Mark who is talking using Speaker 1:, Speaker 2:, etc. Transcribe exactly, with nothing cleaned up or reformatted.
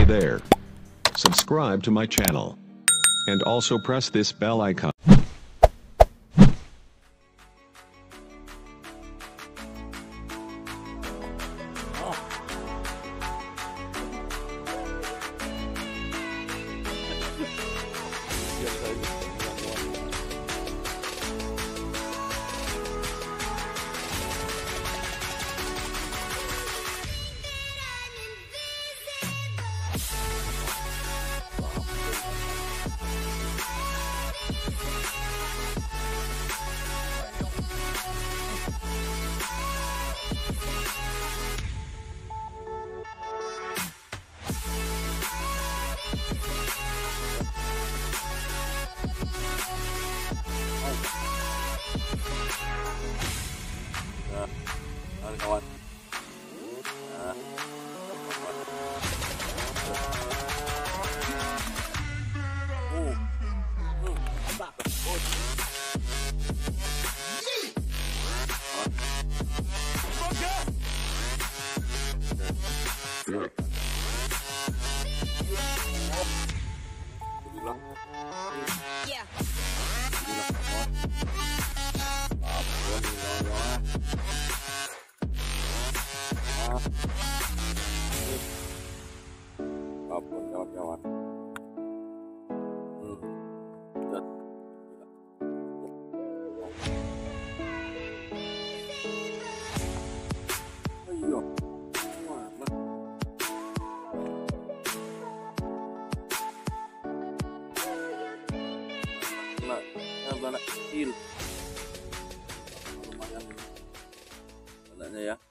Speaker 1: there. Subscribe to my channel. And also press this bell icon.
Speaker 2: Nah, kawan. Nah. Uh. Hmm. Tak. Oh.
Speaker 3: Yeah.
Speaker 2: Apapun kawan-kawan. Hmm. Jet. Ayo. Mana? Nah, yang anak kecil. Lumayan. Anaknya ya.